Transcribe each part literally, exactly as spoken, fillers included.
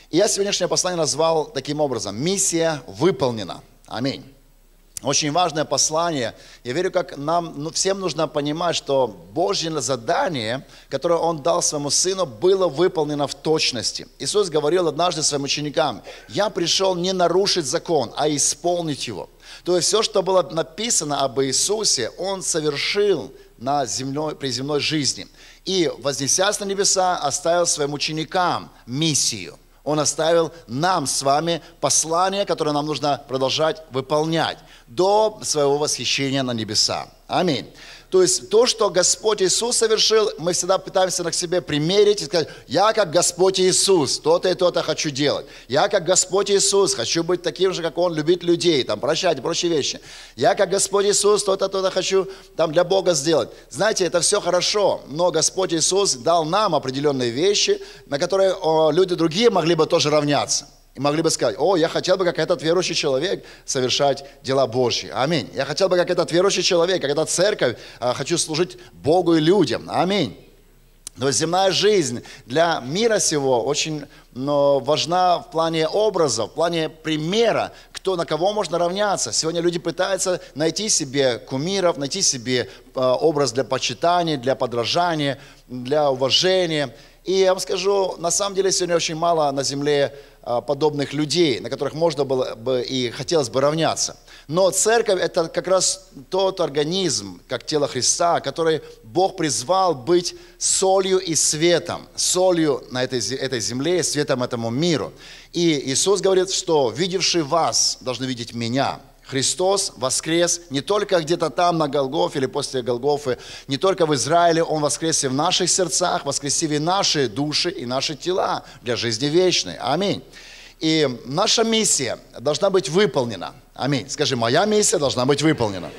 И я сегодняшнее послание назвал таким образом: «Миссия выполнена». Аминь. Очень важное послание. Я верю, как нам ну, всем нужно понимать, что Божье задание, которое Он дал своему Сыну, было выполнено в точности. Иисус говорил однажды своим ученикам: «Я пришел не нарушить закон, а исполнить его». То есть все, что было написано об Иисусе, Он совершил на земной, при земной жизни. И, вознесясь на небеса, оставил своим ученикам миссию. Он оставил нам с вами послание, которое нам нужно продолжать выполнять до своего восхищения на небеса. Аминь. То есть то, что Господь Иисус совершил, мы всегда пытаемся на себе примерить и сказать: я как Господь Иисус, то-то и то-то хочу делать. Я как Господь Иисус хочу быть таким же, как Он, любить людей, там, прощать и прочие вещи. Я как Господь Иисус то-то, то-то хочу там, для Бога сделать. Знаете, это все хорошо, но Господь Иисус дал нам определенные вещи, на которые о, люди другие могли бы тоже равняться. И могли бы сказать: о, я хотел бы, как этот верующий человек, совершать дела Божьи. Аминь. Я хотел бы, как этот верующий человек, как эта церковь, хочу служить Богу и людям. Аминь. Но земная жизнь для мира сего очень но, важна в плане образа, в плане примера, кто, на кого можно равняться. Сегодня люди пытаются найти себе кумиров, найти себе образ для почитания, для подражания, для уважения. И я вам скажу, на самом деле сегодня очень мало на земле подобных людей, на которых можно было бы и хотелось бы равняться. Но церковь – это как раз тот организм, как тело Христа, который Бог призвал быть солью и светом, солью на этой, этой земле, светом этому миру. И Иисус говорит, что видевший вас должны видеть меня. Христос воскрес не только где-то там на Голгофе или после Голгофы, не только в Израиле, Он воскрес и в наших сердцах, воскресив и наши души, и наши тела для жизни вечной. Аминь. И наша миссия должна быть выполнена. Аминь. Скажи: моя миссия должна быть выполнена.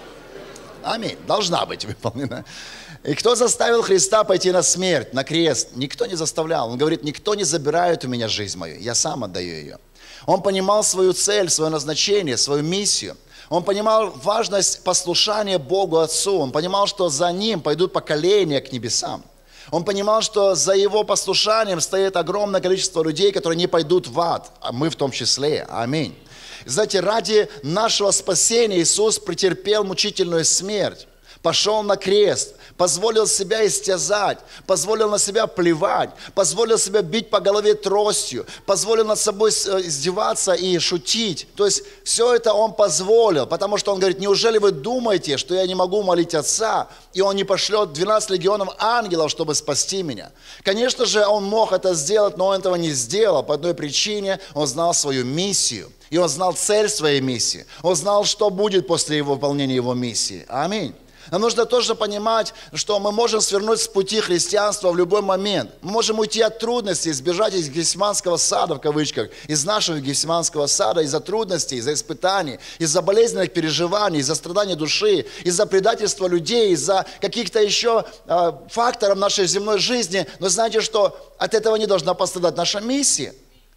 Аминь. Должна быть выполнена. И кто заставил Христа пойти на смерть, на крест? Никто не заставлял. Он говорит: никто не забирает у меня жизнь мою, я сам отдаю ее. Он понимал свою цель, свое назначение, свою миссию. Он понимал важность послушания Богу Отцу. Он понимал, что за Ним пойдут поколения к небесам. Он понимал, что за Его послушанием стоит огромное количество людей, которые не пойдут в ад, а мы в том числе. Аминь. Знаете, ради нашего спасения Иисус претерпел мучительную смерть. Пошел на крест, позволил себя истязать, позволил на себя плевать, позволил себя бить по голове тростью, позволил над собой издеваться и шутить. То есть все это Он позволил, потому что Он говорит: неужели вы думаете, что я не могу молить Отца, и Он не пошлет двенадцать легионов ангелов, чтобы спасти меня? Конечно же, Он мог это сделать, но Он этого не сделал по одной причине: Он знал свою миссию. И Он знал цель своей миссии. Он знал, что будет после его выполнения Его миссии. Аминь. Нам нужно тоже понимать, что мы можем свернуть с пути христианства в любой момент. Мы можем уйти от трудностей, сбежать из Гефсиманского сада, в кавычках, из нашего Гефсиманского сада, из-за трудностей, из-за испытаний, из-за болезненных переживаний, из-за страдания души, из-за предательства людей, из-за каких-то еще э, факторов нашей земной жизни. Но знаете, что от этого не должна пострадать наша миссия.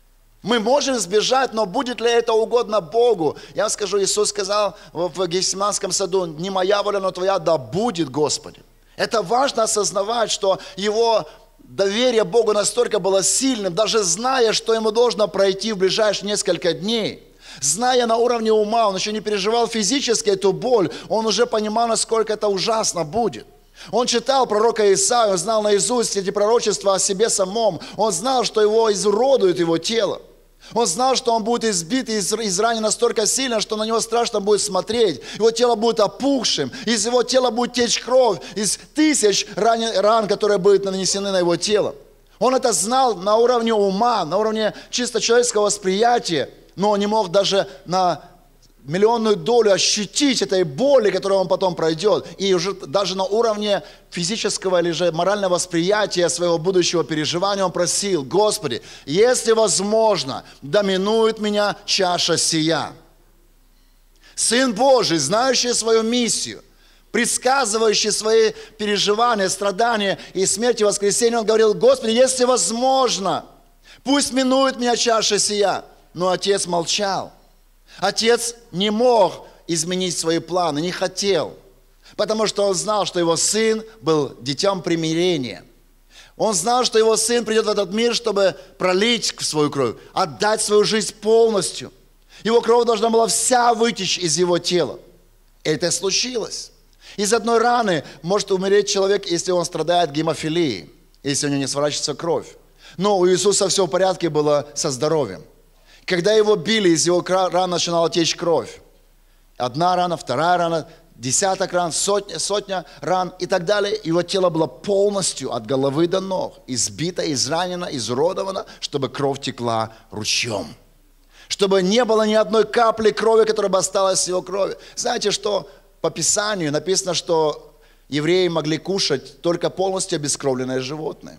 Мы можем сбежать, но будет ли это угодно Богу? Я вам скажу, Иисус сказал в Гефсиманском саду: не моя воля, но твоя, да будет, Господи. Это важно осознавать, что его доверие Богу настолько было сильным, даже зная, что ему должно пройти в ближайшие несколько дней. Зная на уровне ума, он еще не переживал физически эту боль, он уже понимал, насколько это ужасно будет. Он читал пророка Исаию, он знал наизусть эти пророчества о себе самом, он знал, что его изуродует его тело. Он знал, что он будет избит и изранен настолько сильно, что на него страшно будет смотреть. Его тело будет опухшим, из его тела будет течь кровь, из тысяч ран, ран, которые будут нанесены на его тело. Он это знал на уровне ума, на уровне чисто человеческого восприятия, но он не мог даже на миллионную долю ощутить этой боли, которую он потом пройдет. И уже даже на уровне физического или же морального восприятия своего будущего переживания он просил: Господи, если возможно, доминует меня чаша сия. Сын Божий, знающий свою миссию, предсказывающий свои переживания, страдания и смерть и воскресение, он говорил: Господи, если возможно, пусть минует меня чаша сия. Но Отец молчал. Отец не мог изменить свои планы, не хотел, потому что он знал, что его сын был детем примирения. Он знал, что его сын придет в этот мир, чтобы пролить свою кровь, отдать свою жизнь полностью. Его кровь должна была вся вытечь из его тела. Это случилось. Из одной раны может умереть человек, если он страдает гемофилией, если у него не сворачивается кровь. Но у Иисуса все в порядке было со здоровьем. Когда его били, из его ран начинала течь кровь. Одна рана, вторая рана, десяток ран, сотня, сотня ран и так далее. Его тело было полностью от головы до ног избито, изранено, изуродовано, чтобы кровь текла ручьем. Чтобы не было ни одной капли крови, которая бы осталась в его крови. Знаете, что по Писанию написано, что евреи могли кушать только полностью обескровленное животное.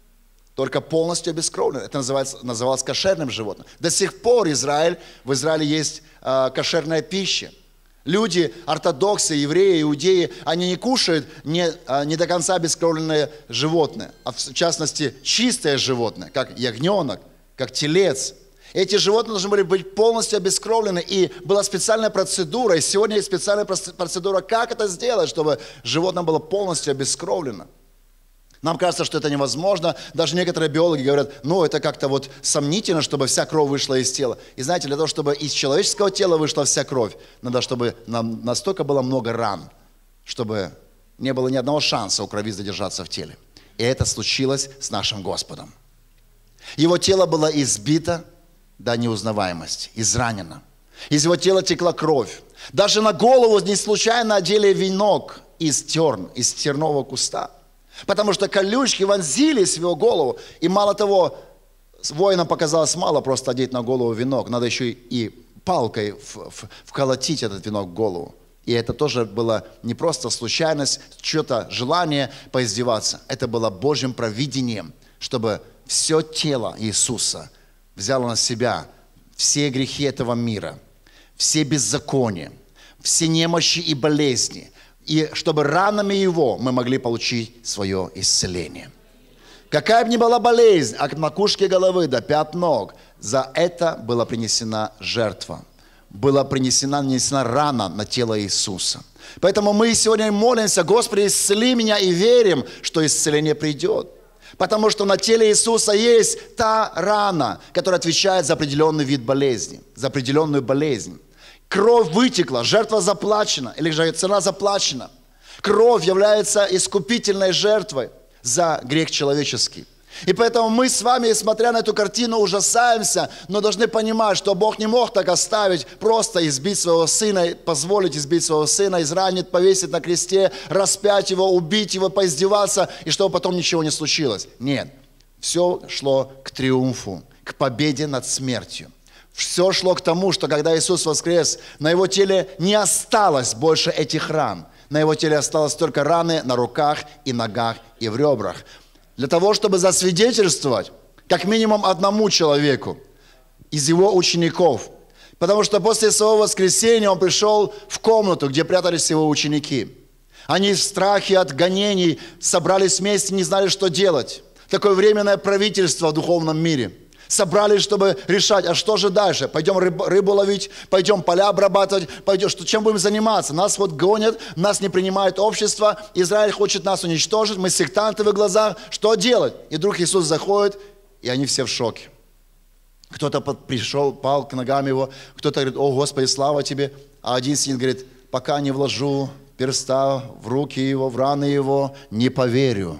Только полностью обескровленное. Это называется, называлось кошерным животным. До сих пор Израиль, в Израиле есть э, кошерная пища. Люди, ортодоксы, евреи, иудеи, они не кушают не, э, не до конца обескровленное животное, а в частности чистое животное, как ягненок, как телец. Эти животные должны были быть полностью обескровлены, и была специальная процедура, и сегодня есть специальная процедура, как это сделать, чтобы животное было полностью обескровлено. Нам кажется, что это невозможно, даже некоторые биологи говорят, ну это как-то вот сомнительно, чтобы вся кровь вышла из тела. И знаете, для того, чтобы из человеческого тела вышла вся кровь, надо, чтобы нам настолько было много ран, чтобы не было ни одного шанса у крови задержаться в теле. И это случилось с нашим Господом. Его тело было избито до неузнаваемости, изранено. Из его тела текла кровь. Даже на голову не случайно одели венок из терн, из тернового куста. Потому что колючки вонзились в его голову. И мало того, воинам показалось мало просто одеть на голову венок. Надо еще и палкой вколотить этот венок в голову. И это тоже было не просто случайность, что-то желание поиздеваться. Это было Божьим провидением, чтобы все тело Иисуса взяло на себя все грехи этого мира, все беззакония, все немощи и болезни, и чтобы ранами Его мы могли получить свое исцеление. Какая бы ни была болезнь, от макушки головы до пят ног, за это была принесена жертва, была принесена, нанесена рана на тело Иисуса. Поэтому мы сегодня молимся: Господи, исцели меня, и верим, что исцеление придет. Потому что на теле Иисуса есть та рана, которая отвечает за определенный вид болезни, за определенную болезнь. Кровь вытекла, жертва заплачена, или же цена заплачена. Кровь является искупительной жертвой за грех человеческий. И поэтому мы с вами, смотря на эту картину, ужасаемся, но должны понимать, что Бог не мог так оставить, просто избить своего сына, позволить избить своего сына, изранить, повесить на кресте, распять его, убить его, поиздеваться, и чтобы потом ничего не случилось. Нет, все шло к триумфу, к победе над смертью. Все шло к тому, что когда Иисус воскрес, на его теле не осталось больше этих ран. На его теле осталось только раны на руках и ногах и в ребрах. Для того, чтобы засвидетельствовать как минимум одному человеку из его учеников. Потому что после своего воскресения он пришел в комнату, где прятались его ученики. Они в страхе от гонений собрались вместе, не знали, что делать. Такое временное правительство в духовном мире. Собрались, чтобы решать, а что же дальше? Пойдем рыбу, рыбу ловить, пойдем поля обрабатывать, пойдем, что, чем будем заниматься? Нас вот гонят, нас не принимает общество, Израиль хочет нас уничтожить, мы сектанты в их глазах, что делать? И вдруг Иисус заходит, и они все в шоке. Кто-то пришел, пал к ногам его, кто-то говорит: о Господи, слава тебе. А один син говорит: пока не вложу перста в руки его, в раны его, не поверю.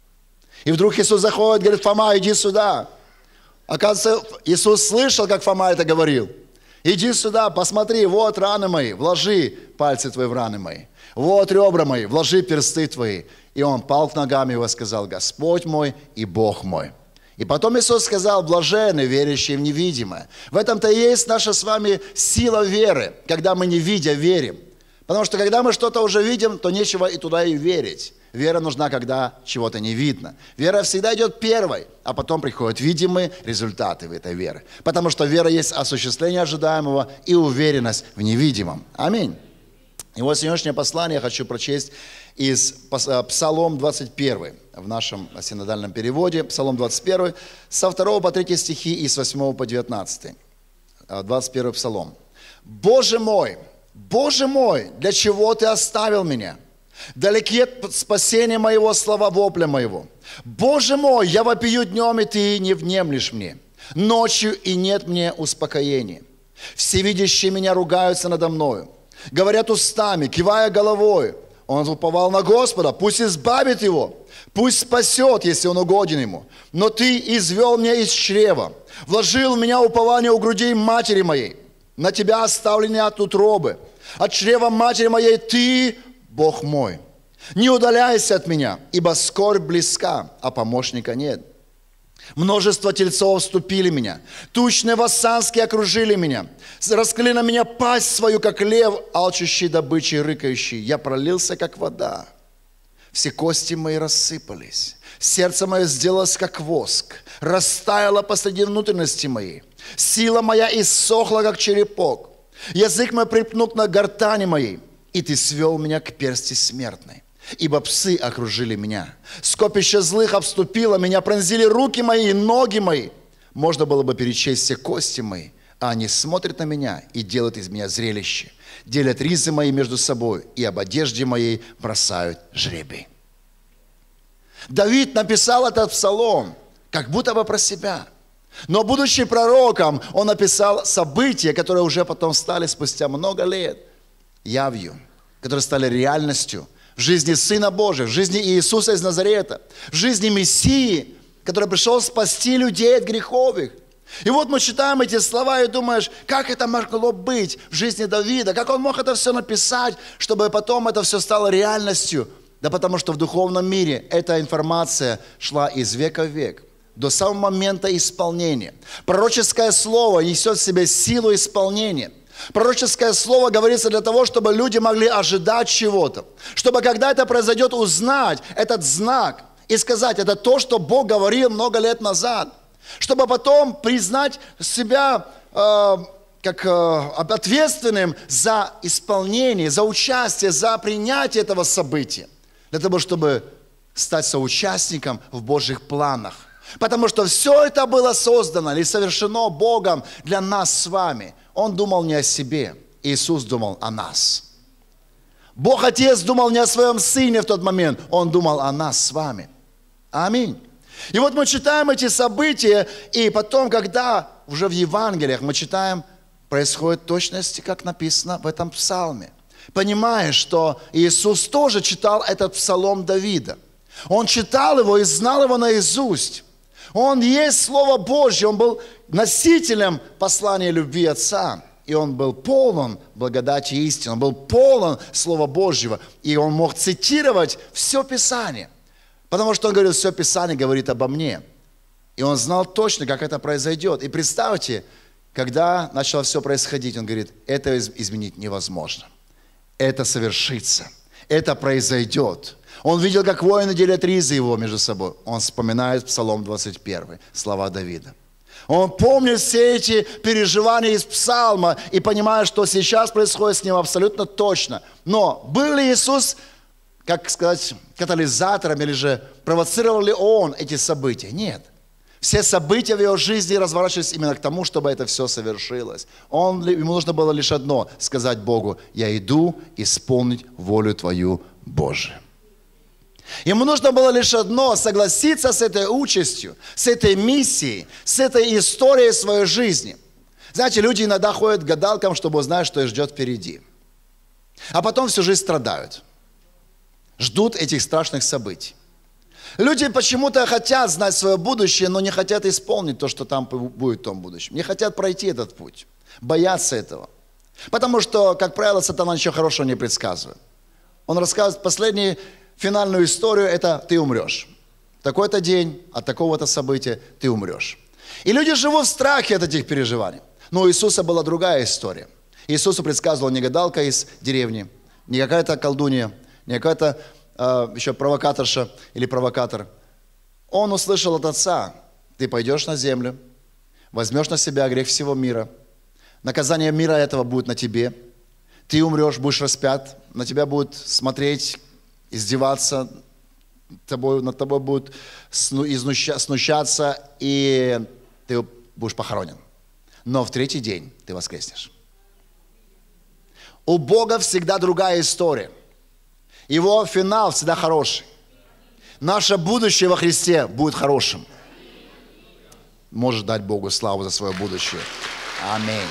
И вдруг Иисус заходит, говорит: Фома, иди сюда. Оказывается, Иисус слышал, как Фома это говорил. Иди сюда, посмотри, вот раны мои, вложи пальцы твои в раны мои. Вот ребра мои, вложи персты твои. И он пал к ногам его и сказал: Господь мой и Бог мой. И потом Иисус сказал: блаженны, верящие в невидимое. В этом-то и есть наша с вами сила веры, когда мы не видя верим. Потому что когда мы что-то уже видим, то нечего и туда и верить. Вера нужна, когда чего-то не видно. Вера всегда идет первой, а потом приходят видимые результаты в этой вере. Потому что вера есть осуществление ожидаемого и уверенность в невидимом. Аминь. И вот сегодняшнее послание я хочу прочесть из Псалом двадцать первый в нашем синодальном переводе. Псалом двадцать первый, со второго по третий стихи и с восьмого по девятнадцатый. двадцать первый Псалом. «Боже мой, Боже мой, для чего Ты оставил меня? Далеки от спасения моего слова вопля моего. Боже мой, я вопию днем, и ты не внемлешь мне. Ночью, и нет мне успокоения. Всевидящие меня ругаются надо мною. Говорят устами, кивая головой. Он уповал на Господа, пусть избавит его. Пусть спасет, если он угоден ему. Но ты извел меня из чрева. Вложил в меня упование у грудей матери моей. На тебя оставлены от утробы. От чрева матери моей ты, Бог мой. Не удаляйся от меня, ибо скорбь близка, а помощника нет. Множество тельцов вступили меня, тучные вассанские окружили меня, раскрыли на меня пасть свою, как лев, алчущий добычей, рыкающий. Я пролился, как вода. Все кости мои рассыпались, сердце мое сделалось, как воск, растаяло посреди внутренности моей. Сила моя иссохла, как черепок. Язык мой припнул на гортани моей, и ты свел меня к персти смертной. Ибо псы окружили меня, скопище злых обступило меня, пронзили руки мои и ноги мои. Можно было бы перечесть все кости мои, а они смотрят на меня и делают из меня зрелище. Делят ризы мои между собой, и об одежде моей бросают жребий. Давид написал этот псалом, как будто бы про себя. Но, будучи пророком, он написал события, которые уже потом стали спустя много лет явью, которые стали реальностью в жизни Сына Божия, в жизни Иисуса из Назарета, в жизни Мессии, который пришел спасти людей от грехов их. И вот мы читаем эти слова и думаешь, как это могло быть в жизни Давида, как он мог это все написать, чтобы потом это все стало реальностью. Да потому что в духовном мире эта информация шла из века в век, до самого момента исполнения. Пророческое слово несет в себе силу исполнения. Пророческое слово говорится для того, чтобы люди могли ожидать чего-то. Чтобы, когда это произойдет, узнать этот знак и сказать, это то, что Бог говорил много лет назад. Чтобы потом признать себя э, как э, ответственным за исполнение, за участие, за принятие этого события. Для того, чтобы стать соучастником в Божьих планах. Потому что все это было создано или совершено Богом для нас с вами. Он думал не о себе, Иисус думал о нас. Бог Отец думал не о своем Сыне в тот момент, Он думал о нас с вами. Аминь. И вот мы читаем эти события, и потом, когда уже в Евангелиях мы читаем, происходит точности, как написано в этом псалме. Понимаешь, что Иисус тоже читал этот псалом Давида. Он читал его и знал его наизусть. Он есть Слово Божье, он был носителем послания любви Отца. И он был полон благодати и истины, он был полон Слова Божьего. И он мог цитировать все Писание. Потому что он говорил, все Писание говорит обо мне. И он знал точно, как это произойдет. И представьте, когда начало все происходить, он говорит, это изменить невозможно. Это совершится. Это произойдет. Он видел, как воины делят ризы его между собой. Он вспоминает Псалом двадцать один, слова Давида. Он помнит все эти переживания из Псалма и понимает, что сейчас происходит с ним абсолютно точно. Но был ли Иисус, как сказать, катализатором или же провоцировал ли Он эти события? Нет. Все события в его жизни разворачивались именно к тому, чтобы это все совершилось. Он, ему нужно было лишь одно, сказать Богу, я иду исполнить волю Твою, Божию. Ему нужно было лишь одно, согласиться с этой участью, с этой миссией, с этой историей своей жизни. Знаете, люди иногда ходят к гадалкам, чтобы узнать, что их ждет впереди. А потом всю жизнь страдают. Ждут этих страшных событий. Люди почему-то хотят знать свое будущее, но не хотят исполнить то, что там будет в том будущем. Не хотят пройти этот путь. Боятся этого. Потому что, как правило, сатана ничего хорошего не предсказывает. Он рассказывает последнюю финальную историю, это ты умрешь. Такой-то день, от такого-то события ты умрешь. И люди живут в страхе от этих переживаний. Но у Иисуса была другая история. Иисусу предсказывала не гадалка из деревни, не какая-то колдунья, не какая-то э, еще провокаторша или провокатор. Он услышал от Отца, ты пойдешь на землю, возьмешь на себя грех всего мира, наказание мира этого будет на тебе, ты умрешь, будешь распят, на тебя будут смотреть, издеваться, тобой, над тобой будут снущаться, и ты будешь похоронен. Но в третий день ты воскреснешь. У Бога всегда другая история. Его финал всегда хороший. Наше будущее во Христе будет хорошим. Можешь дать Богу славу за свое будущее. Аминь.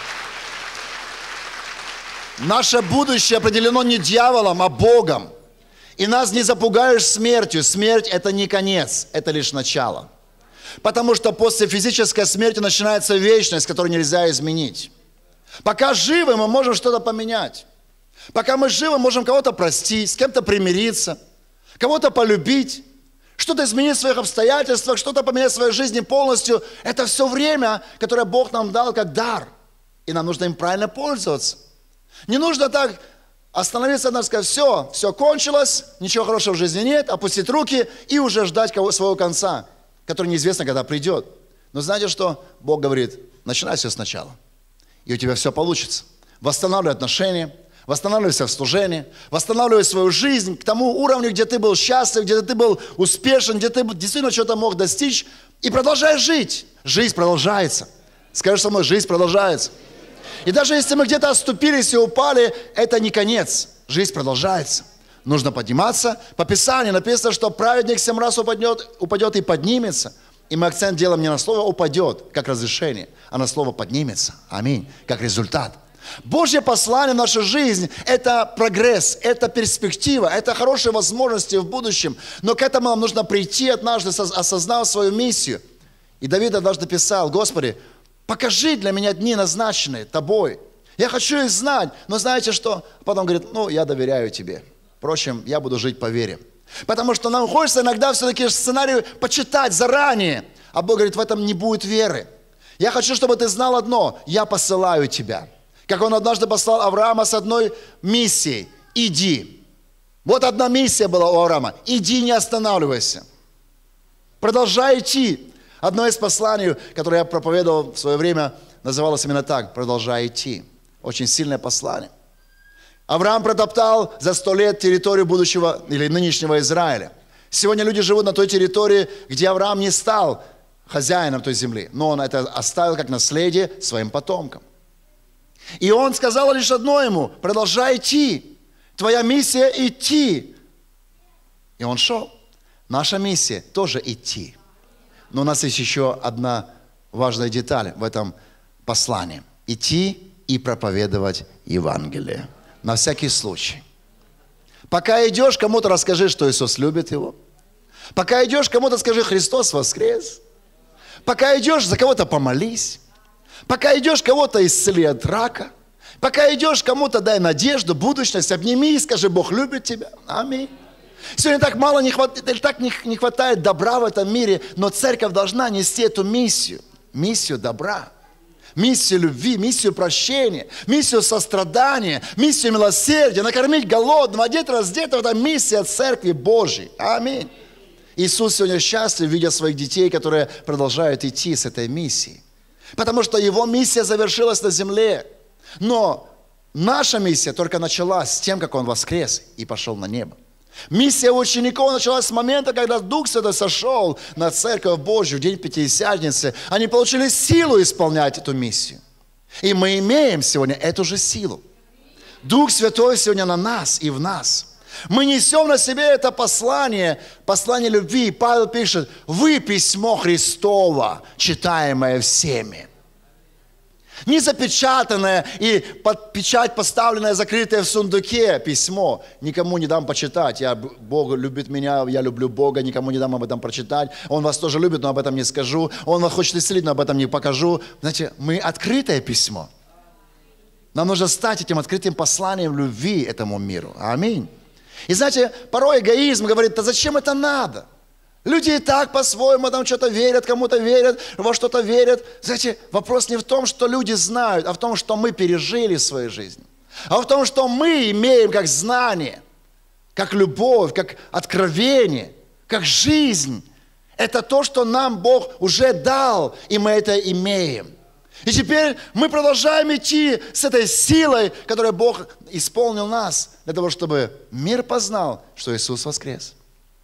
Наше будущее определено не дьяволом, а Богом. И нас не запугаешь смертью. Смерть – это не конец, это лишь начало. Потому что после физической смерти начинается вечность, которую нельзя изменить. Пока живы, мы можем что-то поменять. Пока мы живы, можем кого-то простить, с кем-то примириться, кого-то полюбить, что-то изменить в своих обстоятельствах, что-то поменять в своей жизни полностью. Это все время, которое Бог нам дал как дар. И нам нужно им правильно пользоваться. Не нужно так остановиться и сказать, все, все кончилось, ничего хорошего в жизни нет, опустить руки и уже ждать кого, своего конца, который неизвестно, когда придет. Но знаете что? Бог говорит, начинай все сначала. И у тебя все получится. Восстанавливай отношения, восстанавливайся в служении, восстанавливай свою жизнь к тому уровню, где ты был счастлив, где ты был успешен, где ты действительно что-то мог достичь. И продолжай жить. Жизнь продолжается. Скажи со мной, жизнь продолжается. И даже если мы где-то отступились и упали, это не конец. Жизнь продолжается. Нужно подниматься. По Писанию написано, что праведник семь раз упадет, упадет и поднимется. И мы акцент делаем не на слово «упадет», как разрешение, а на слово «поднимется». Аминь. Как результат. Божье послание в нашу жизнь – это прогресс, это перспектива, это хорошие возможности в будущем. Но к этому нам нужно прийти однажды, осознав свою миссию. И Давид однажды писал, Господи, покажи для меня дни, назначенные Тобой. Я хочу их знать, но знаете что? Потом говорит, ну, я доверяю Тебе. Впрочем, я буду жить по вере. Потому что нам хочется иногда все-таки сценарий почитать заранее. А Бог говорит, в этом не будет веры. Я хочу, чтобы ты знал одно. Я посылаю тебя. Как Он однажды послал Авраама с одной миссией. Иди. Вот одна миссия была у Авраама. Иди, не останавливайся. Продолжай идти. Одно из посланий, которое я проповедовал в свое время, называлось именно так. Продолжай идти. Очень сильное послание. Авраам протоптал за сто лет территорию будущего или нынешнего Израиля. Сегодня люди живут на той территории, где Авраам не стал хозяином той земли, но он это оставил как наследие своим потомкам. И он сказал лишь одно ему, продолжай идти. Твоя миссия идти. И он шел. Наша миссия тоже идти. Но у нас есть еще одна важная деталь в этом послании. Идти и проповедовать Евангелие. На всякий случай. Пока идешь, кому-то расскажи, что Иисус любит его. Пока идешь, кому-то скажи, Христос воскрес. Пока идешь, за кого-то помолись. Пока идешь, кого-то исцели от рака. Пока идешь, кому-то дай надежду, будущность, обними и скажи, Бог любит тебя. Аминь. Сегодня так мало не хватает, так не, не хватает добра в этом мире, но церковь должна нести эту миссию. Миссию добра. Миссию любви, миссию прощения, миссию сострадания, миссию милосердия, накормить голодного, одеть раздетого. Это миссия Церкви Божьей. Аминь. Иисус сегодня счастлив, видя своих детей, которые продолжают идти с этой миссией. Потому что Его миссия завершилась на земле. Но наша миссия только началась с тем, как Он воскрес и пошел на небо. Миссия учеников началась с момента, когда Дух Святой сошел на Церковь Божью в день Пятидесятницы. Они получили силу исполнять эту миссию. И мы имеем сегодня эту же силу. Дух Святой сегодня на нас и в нас. Мы несем на себе это послание, послание любви. Павел пишет, вы письмо Христово, читаемое всеми. Не запечатанное и под печать поставленное, закрытое в сундуке письмо. Никому не дам почитать. Я, Бог любит меня, я люблю Бога, никому не дам об этом прочитать. Он вас тоже любит, но об этом не скажу. Он вас хочет исцелить, но об этом не покажу. Знаете, мы открытое письмо. Нам нужно стать этим открытым посланием любви этому миру. Аминь. И знаете, порой эгоизм говорит, да зачем это надо? Люди и так по-своему там что-то верят, кому-то верят, во что-то верят. Знаете, вопрос не в том, что люди знают, а в том, что мы пережили в своей жизни. А в том, что мы имеем как знание, как любовь, как откровение, как жизнь. Это то, что нам Бог уже дал, и мы это имеем. И теперь мы продолжаем идти с этой силой, которой Бог исполнил нас, для того, чтобы мир познал, что Иисус воскрес.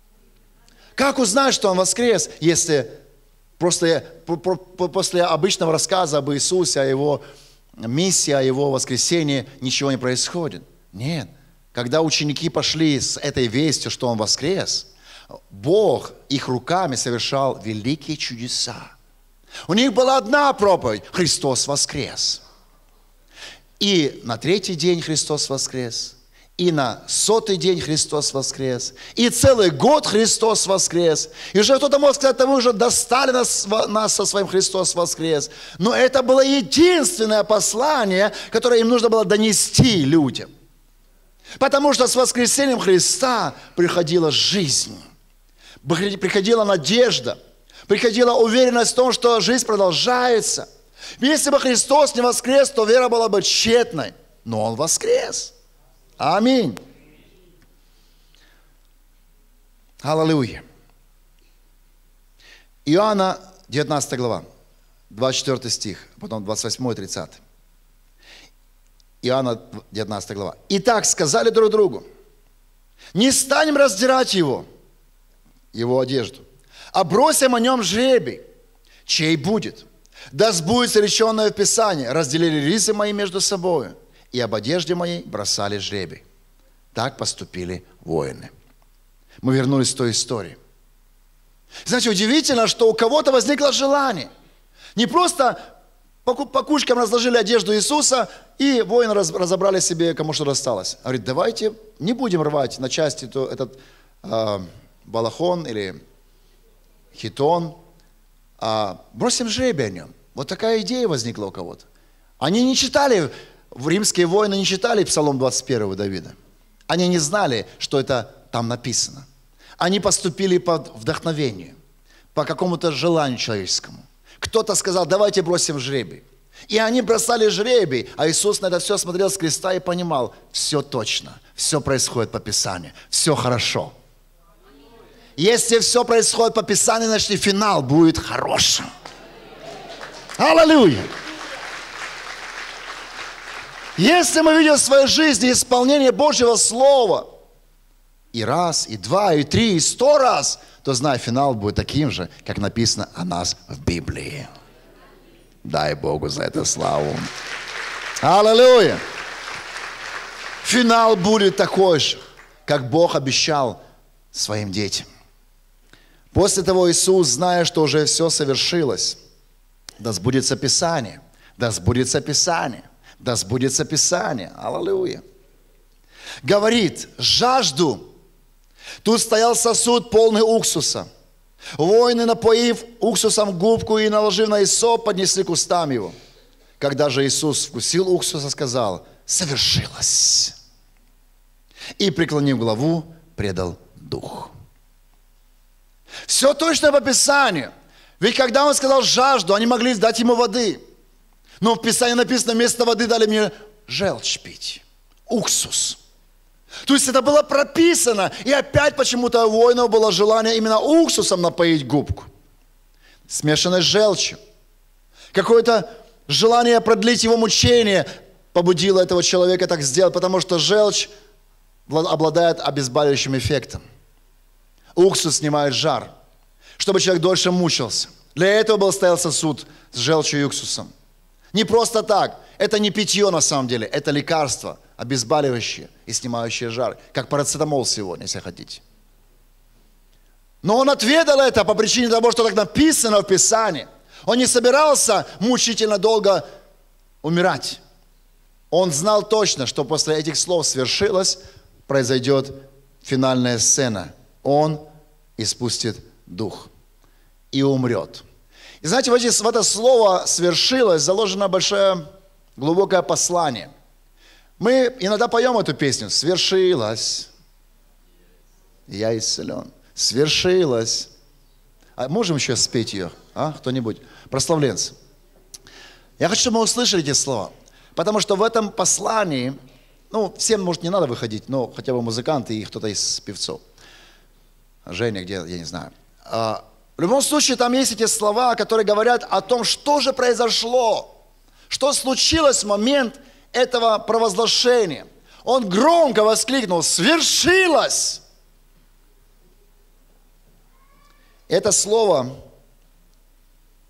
Как узнать, что Он воскрес, если просто после обычного рассказа об Иисусе, о Его миссии, о Его воскресении ничего не происходит? Нет. когда ученики пошли с этой вестью, что Он воскрес, Бог их руками совершал великие чудеса. У них была одна проповедь – Христос воскрес. И на третий день Христос воскрес, и на сотый день Христос воскрес, и целый год Христос воскрес. И уже кто-то может сказать, вы уже достали нас, нас со своим Христос воскрес. Но это было единственное послание, которое им нужно было донести людям. Потому что с воскресением Христа приходила жизнь, приходила надежда, приходила уверенность в том, что жизнь продолжается. Если бы Христос не воскрес, то вера была бы тщетной. Но Он воскрес. Аминь. Аллилуйя. Иоанна, девятнадцатая глава, двадцать четвёртый стих, потом двадцать восьмой, тридцатый. Иоанна, девятнадцатая глава. «Итак, сказали друг другу, не станем раздирать его, его одежду, а бросим о нем жребий, чей будет. Да сбудется реченное в Писании, разделили ризы мои между собою, и об одежде моей бросали жребий. Так поступили воины». Мы вернулись к той истории. Знаете, удивительно, что у кого-то возникло желание. Не просто по кучкам разложили одежду Иисуса, и воины разобрали себе, кому что досталось. Говорит, давайте не будем рвать на части то, этот э, балахон или хитон, а бросим жребий о нем. Вот такая идея возникла у кого-то. Они не читали, римские воины не читали Псалом двадцать один Давида. Они не знали, что это там написано. Они поступили по вдохновению, по какому-то желанию человеческому. Кто-то сказал, давайте бросим жребий. И они бросали жребий, а Иисус на это все смотрел с креста и понимал, все точно, все происходит по Писанию, все хорошо. Если все происходит по Писанию, значит и финал будет хорошим. Аллилуйя! Если мы видим в своей жизни исполнение Божьего Слова, и раз, и два, и три, и сто раз, то, знай, финал будет таким же, как написано о нас в Библии. Дай Богу за это славу. Аллилуйя! Финал будет такой же, как Бог обещал своим детям. После того Иисус, зная, что уже все совершилось, да сбудется Писание, да сбудется Писание, да сбудется Писание. Аллилуйя! Говорит, жажду. Тут стоял сосуд, полный уксуса. Воины, напоив уксусом губку и наложив на исоп, поднесли к устам его. Когда же Иисус вкусил уксуса, сказал, совершилось. И, преклонив главу, предал дух. Все точно по Писанию. Ведь когда он сказал жажду, они могли дать ему воды. Но в Писании написано, вместо воды дали мне желчь пить. Уксус. То есть это было прописано. И опять почему-то у воинов было желание именно уксусом напоить губку. Смешанной с желчью. Какое-то желание продлить его мучение побудило этого человека так сделать, потому что желчь обладает обезболивающим эффектом. Уксус снимает жар, чтобы человек дольше мучился. Для этого был стоял сосуд с желчью и уксусом. Не просто так. Это не питье на самом деле, это лекарство, обезболивающее и снимающее жар, как парацетамол сегодня, если хотите. Но он отведал это по причине того, что так написано в Писании. Он не собирался мучительно долго умирать. Он знал точно, что после этих слов свершилось, произойдет финальная сцена. Он испустит дух и умрет. И знаете, в, эти, в это слово «свершилось» заложено большое, глубокое послание. Мы иногда поем эту песню «Свершилось, я исцелен». Свершилось. А можем еще спеть ее, а, кто-нибудь? Прославленцы. Я хочу, чтобы мы услышали эти слова. Потому что в этом послании, ну, всем, может, не надо выходить, но хотя бы музыканты и кто-то из певцов. Женя, где, я не знаю. А, в любом случае, там есть эти слова, которые говорят о том, что же произошло, что случилось в момент этого провозглашения. Он громко воскликнул: «Свершилось!» Это слово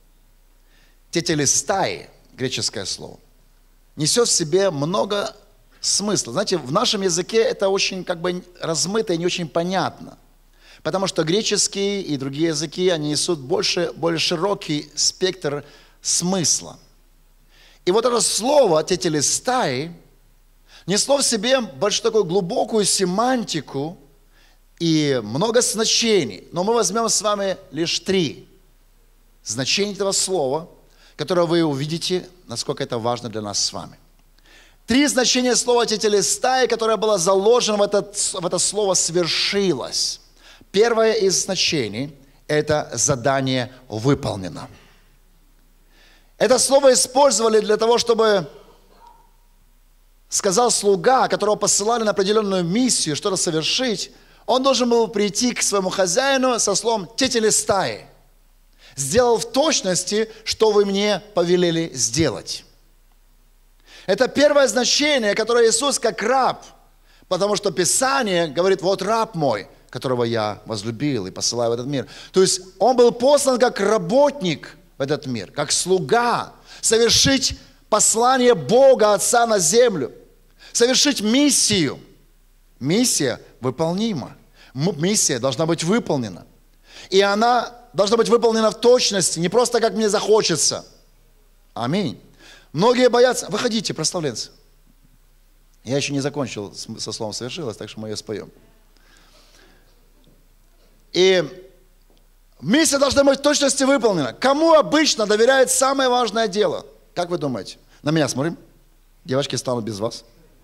«тетелестай», греческое слово, несет в себе много смысла. Знаете, в нашем языке это очень как бы размыто и не очень понятно. Потому что греческий и другие языки, они несут больше, более широкий спектр смысла. И вот это слово «тетелестай» несло в себе большую такую глубокую семантику и много значений. Но мы возьмем с вами лишь три значения этого слова, которое вы увидите, насколько это важно для нас с вами. Три значения слова «тетелестай», которое было заложено в это, в это слово «свершилось». Первое из значений – это задание выполнено. Это слово использовали для того, чтобы, сказал слуга, которого посылали на определенную миссию, что-то совершить, он должен был прийти к своему хозяину со словом «тетелестай». Сделал в точности, что вы мне повелели сделать. Это первое значение, которое Иисус как раб, потому что Писание говорит, вот раб мой, которого я возлюбил и посылаю в этот мир. То есть он был послан как работник в этот мир, как слуга, совершить послание Бога Отца на землю, совершить миссию. Миссия выполнима. Миссия должна быть выполнена. И она должна быть выполнена в точности, не просто как мне захочется. Аминь. Многие боятся. Выходите, прославленцы. Я еще не закончил со словом «совершилось», так что мы ее споем. И миссия должна быть в точности выполнена. Кому обычно доверяет самое важное дело? Как вы думаете? На меня смотрим. Девочки станут без вас.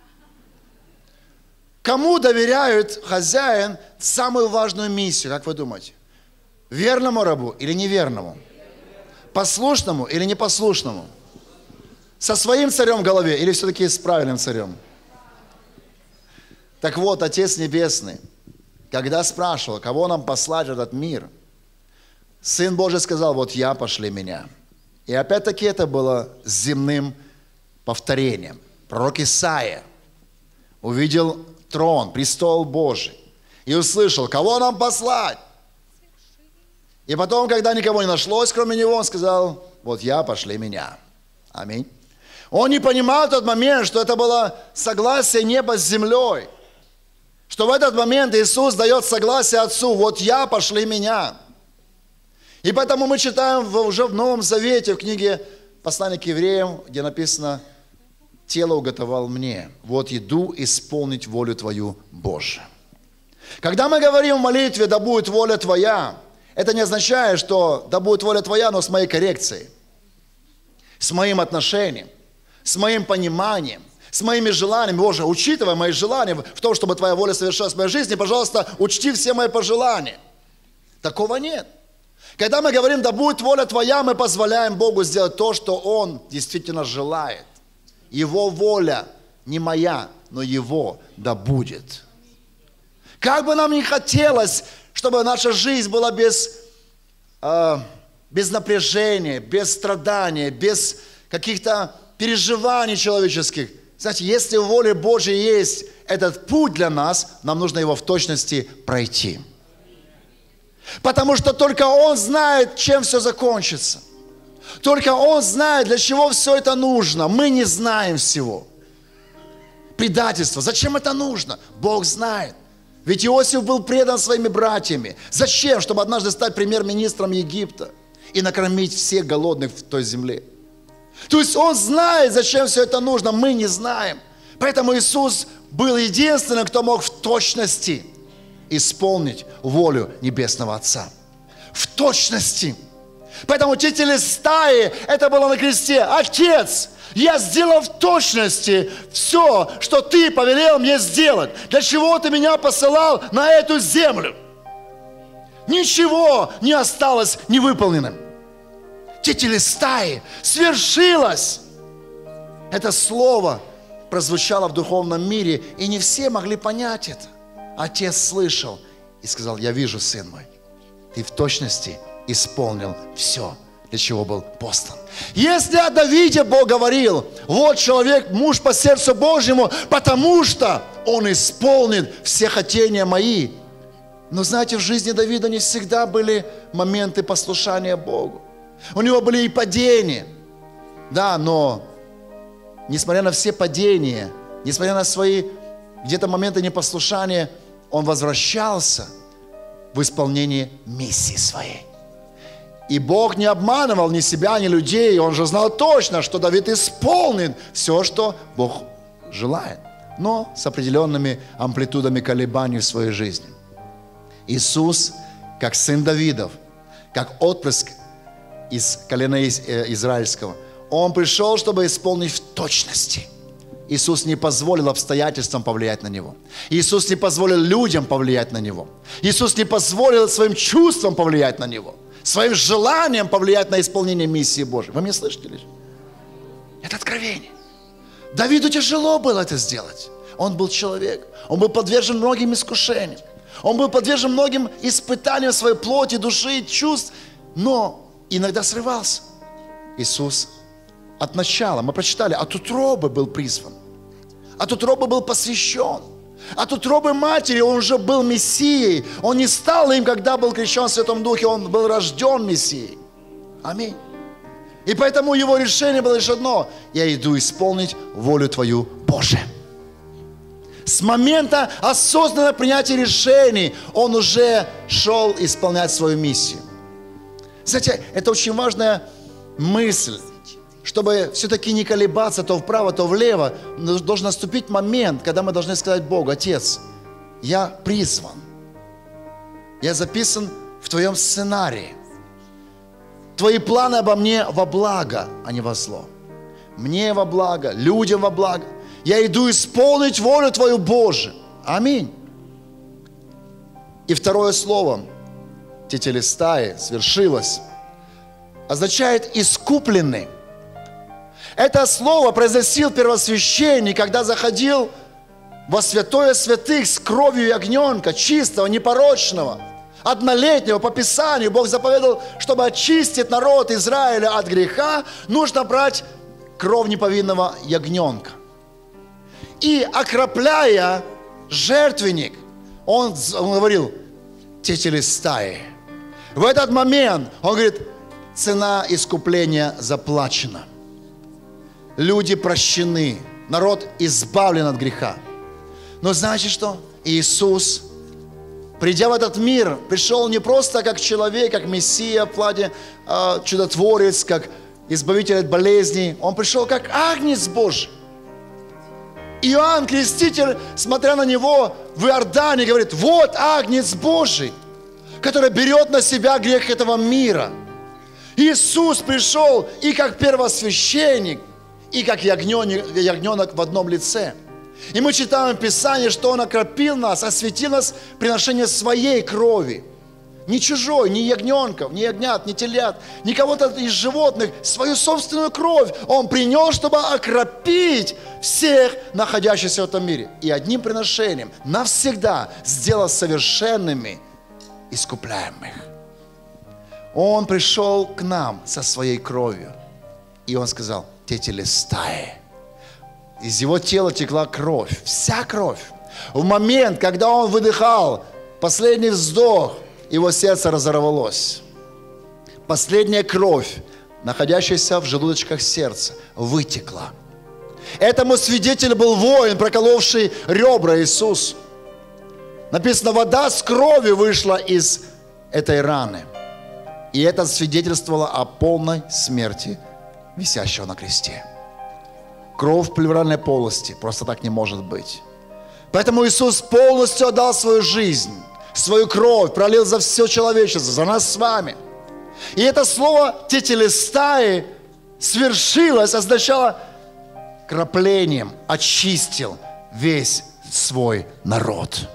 Кому доверяет хозяин самую важную миссию? Как вы думаете? Верному рабу или неверному? Послушному или непослушному? Со своим царем в голове или все-таки с правильным царем? Так вот, Отец Небесный, когда спрашивал, кого нам послать в этот мир, Сын Божий сказал, вот я, пошли меня. И опять-таки это было земным повторением. Пророк Исаия увидел трон, престол Божий и услышал, кого нам послать? И потом, когда никого не нашлось, кроме него, он сказал, вот я, пошли меня. Аминь. Он не понимал в тот момент, что это было согласие неба с землей. Что в этот момент Иисус дает согласие Отцу, вот я, пошли меня. И поэтому мы читаем в, уже в Новом Завете, в книге «Послание к евреям», где написано, тело уготовал мне, вот иду исполнить волю Твою, Боже. Когда мы говорим в молитве, да будет воля Твоя, это не означает, что да будет воля Твоя, но с моей коррекцией, с моим отношением, с моим пониманием, с моими желаниями. Боже, учитывая мои желания в том, чтобы Твоя воля совершалась в моей жизни, пожалуйста, учти все мои пожелания. Такого нет. Когда мы говорим, да будет воля Твоя, мы позволяем Богу сделать то, что Он действительно желает. Его воля не моя, но Его да будет. Как бы нам ни хотелось, чтобы наша жизнь была без, э, без напряжения, без страдания, без каких-то переживаний человеческих. Знаете, если в воле Божьей есть этот путь для нас, нам нужно его в точности пройти. Потому что только Он знает, чем все закончится. Только Он знает, для чего все это нужно. Мы не знаем всего. Предательство. Зачем это нужно? Бог знает. Ведь Иосиф был предан своими братьями. Зачем? Чтобы однажды стать премьер-министром Египта и накормить всех голодных в той земле. То есть Он знает, зачем все это нужно. Мы не знаем. Поэтому Иисус был единственным, кто мог в точности исполнить волю Небесного Отца. В точности. Поэтому тетелестай, это было на кресте. Отец, я сделал в точности все, что Ты повелел мне сделать. Для чего Ты меня посылал на эту землю? Ничего не осталось невыполненным. Тетелестай, свершилось. Это слово прозвучало в духовном мире, и не все могли понять это. Отец слышал и сказал, я вижу, сын мой, ты в точности исполнил все, для чего был послан. Если о Давиде Бог говорил, вот человек, муж по сердцу Божьему, потому что он исполнит все хотения мои. Но знаете, в жизни Давида не всегда были моменты послушания Богу. У него были и падения. Да, но несмотря на все падения, несмотря на свои где-то моменты непослушания, он возвращался в исполнении миссии своей. И Бог не обманывал ни себя, ни людей. Он же знал точно, что Давид исполнит все, что Бог желает, но с определенными амплитудами колебаний в своей жизни. Иисус, как сын Давидов, как отпрыск из колена израильского, Он пришел, чтобы исполнить в точности. Иисус не позволил обстоятельствам повлиять на Него. Иисус не позволил людям повлиять на Него. Иисус не позволил своим чувствам повлиять на Него, своим желанием повлиять на исполнение миссии Божьей. Вы меня слышите лишь? Это откровение. Давиду тяжело было это сделать. Он был человек. Он был подвержен многим искушениям. Он был подвержен многим испытаниям своей плоти, души и чувств. Но иногда срывался. Иисус от начала, мы прочитали, от утробы был призван. От утробы был посвящен. От утробы матери он уже был Мессией. Он не стал им, когда был крещен в Святом Духе. Он был рожден Мессией. Аминь. И поэтому его решение было лишь одно. Я иду исполнить волю Твою, Боже. С момента осознанного принятия решений он уже шел исполнять свою миссию. Знаете, это очень важная мысль. Чтобы все-таки не колебаться то вправо, то влево, должен наступить момент, когда мы должны сказать Богу: Отец, я призван. Я записан в Твоем сценарии. Твои планы обо мне во благо, а не во зло. Мне во благо, людям во благо. Я иду исполнить волю Твою, Боже. Аминь. И второе слово, тетелестай, свершилось, означает искупленный. Это слово произносил первосвященник, когда заходил во святое святых с кровью ягненка, чистого, непорочного, однолетнего по Писанию. Бог заповедал, чтобы очистить народ Израиля от греха, нужно брать кровь неповинного ягненка. И окропляя жертвенник, он, он говорил: тетелестай. В этот момент он говорит: цена искупления заплачена. Люди прощены, народ избавлен от греха. Но знаете что? Иисус, придя в этот мир, пришел не просто как человек, как Мессия в плане э, чудотворец, как избавитель от болезней. Он пришел как Агнец Божий. Иоанн Креститель, смотря на него в Иордане, говорит: вот Агнец Божий, который берет на себя грех этого мира. Иисус пришел и как первосвященник, и как ягненок, ягненок в одном лице. И мы читаем в Писании, что Он окропил нас, осветил нас приношение своей крови. Не чужой, не ягненков, не ягнят, не телят, не кого-то из животных, свою собственную кровь Он принес, чтобы окропить всех находящихся в этом мире. И одним приношением навсегда сделал совершенными искупляемых. Он пришел к нам со своей кровью. И Он сказал: тетелестай. Из его тела текла кровь, вся кровь. В момент, когда он выдыхал последний вздох, его сердце разорвалось. Последняя кровь, находящаяся в желудочках сердца, вытекла. Этому свидетелем был воин, проколовший ребра Иисусу. Написано: вода с кровью вышла из этой раны. И это свидетельствовало о полной смерти висящего на кресте. Кровь в плевральной полости просто так не может быть. Поэтому Иисус полностью отдал свою жизнь, свою кровь, пролил за все человечество, за нас с вами. И это слово тетелестай свершилось, означало краплением очистил весь свой народ.